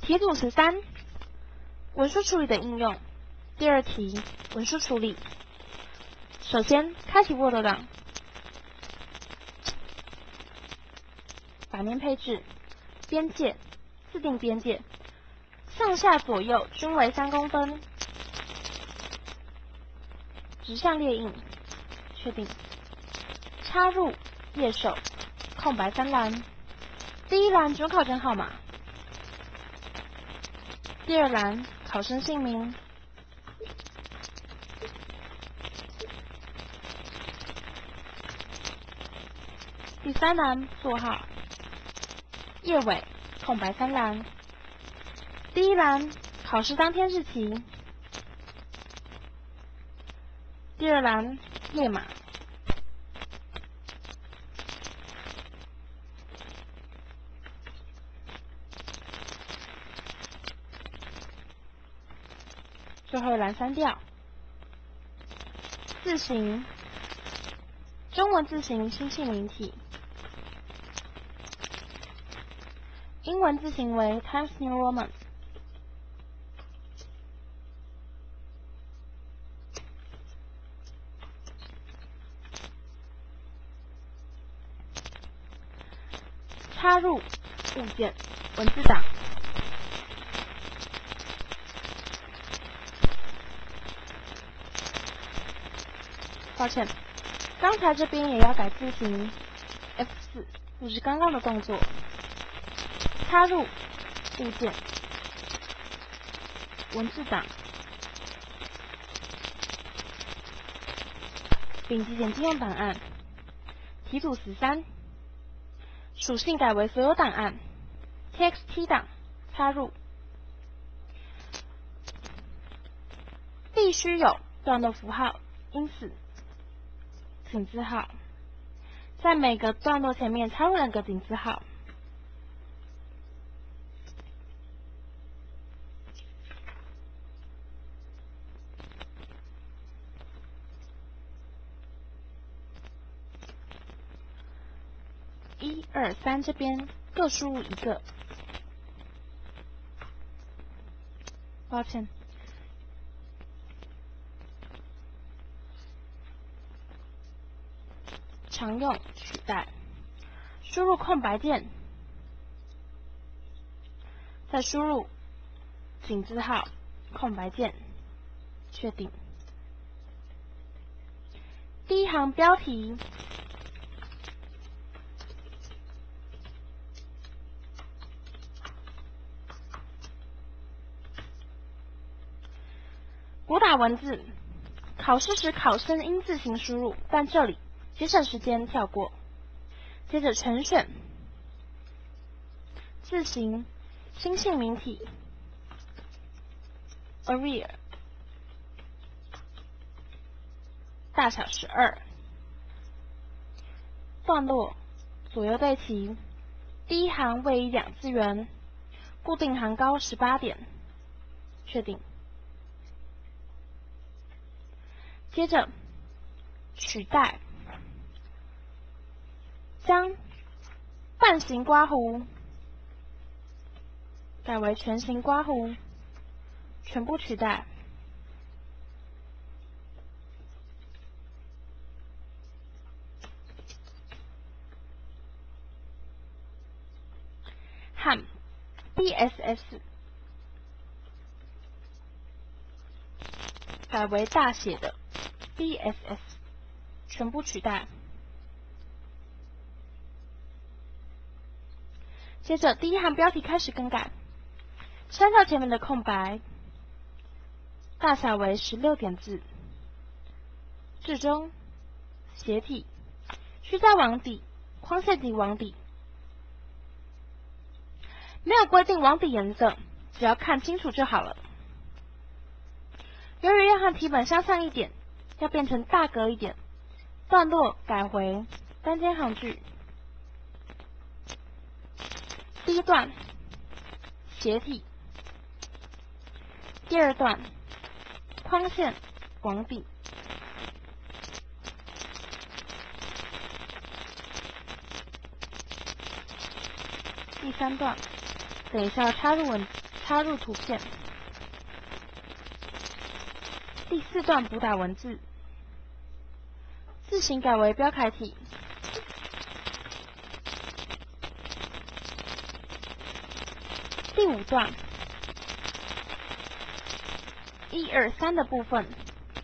题组13，文书处理的应用。第二题，文书处理。首先，开启 Word 档，版面配置，边界，自定边界，上下左右均为3公分，直向列印，确定。插入页首，空白3栏，第一栏准考证号码，第二栏考生姓名，第三栏座号，页尾空白3栏，第一栏考试当天日期，第二栏列码。最后一栏删掉。字形，中文字形新姓名体，英文字形为 Times New Roman。插入物件，文字档。抱歉，刚才这边也要改字形 ，F4 复制刚刚的动作。插入物件，文字档，并集点进用档案。题组13，属性改为所有档案 ，TXT 档，插入。必须有段落符号，因此井字号，在每个段落前面插入2个井字号。1、2、3这边各输入1个。抱歉。常用取代，输入空白键，再输入井字号，空白键，确定。第一行标题，补打文字，考试时考生应自行输入，但这里节省时间，跳过。接着全选字形新姓名体 Arrear 大小12，段落左右对齐，第一行位移2字元，固定行高18点，确定。接着取代，将半形刮弧改为全形刮弧，全部取代。和 BSS 改为大写的 BSS， 全部取代。接着第一行标题开始更改，删掉前面的空白，大小为16点字，置中，斜体，需在网底，框线及网底。没有规定网底颜色，只要看清楚就好了。由于要和题本相像一点，要变成大格一点，段落改回单间行距。第一段斜体，第二段框线网底，第三段等一下插入文插入图片。第4段补打文字，字型改为标楷体。第5段1、2、3的部分，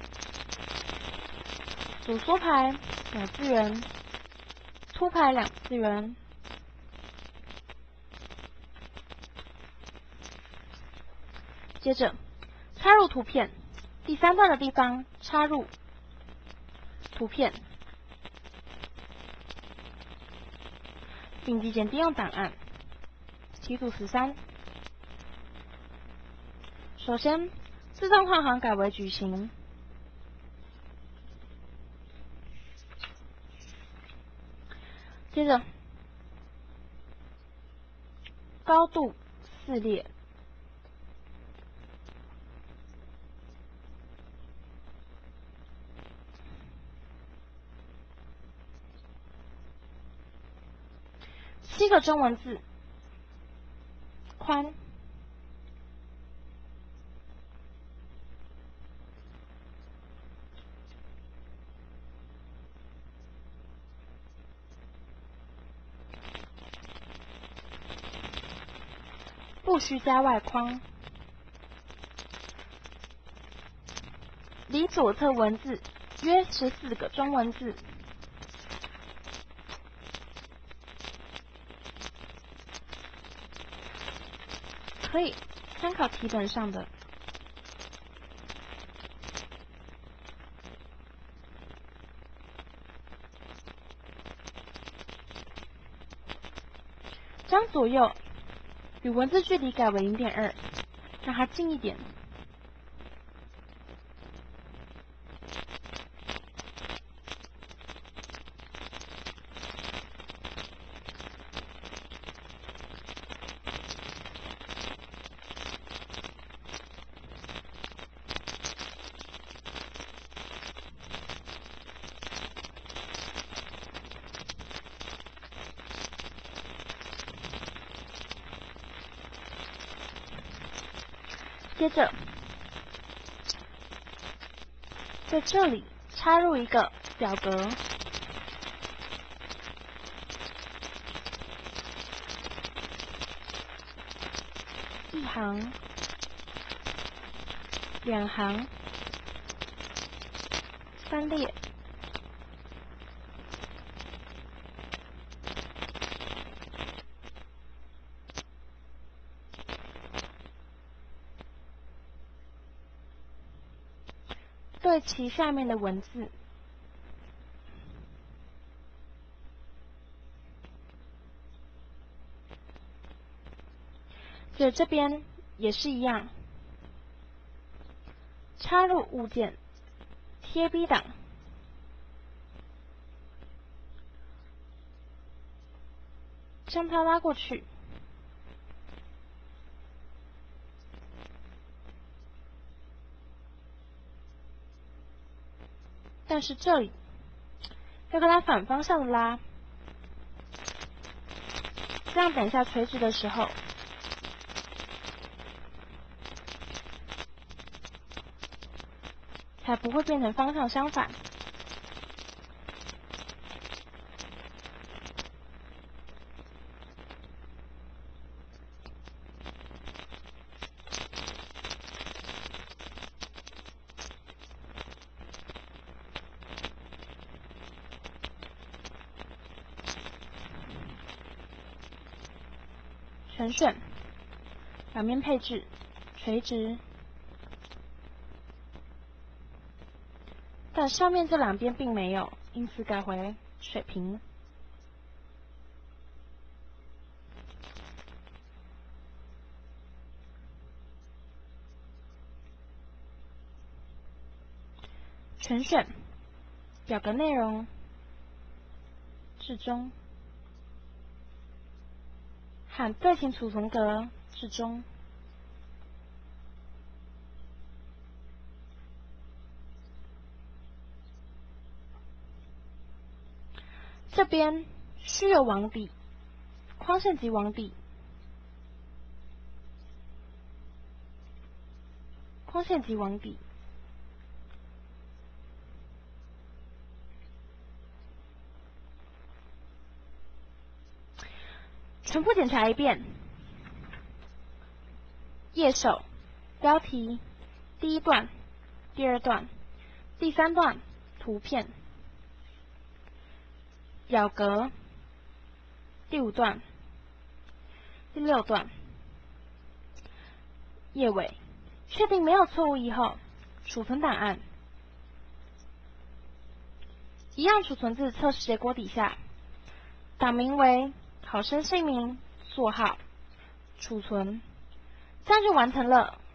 主缩排2次元，凸排2次元。接着插入图片，第3段的地方插入图片，并集检定用档案，题组13。首先，自动换行改为矩形，接着高度4列，7个中文字，宽不需加外框，离左侧文字约14个中文字，可以参考题本上的。将左右与文字距离改为 0.2， 让它近一点。接着，在这里插入一个表格，1行、2行、3列。对齐下面的文字，接着这边也是一样，插入物件，贴 B 档，将它拉过去，但是这里要跟它反方向的拉，这样等一下垂直的时候，才不会变成方向相反。全选，两面配置，垂直，但上面这两边并没有，因此改回水平。全选，表格内容，置中，和对齐储存格，置中。这边需有网底，框线及网底。 空线及网底。全部检查一遍。页首、标题、第一段、第二段、第三段、图片、表格、第五段、第六段、页尾，确定没有错误以后，储存档案。一样储存至测试结果底下，档名为考生姓名、座号，储存，这样就完成了。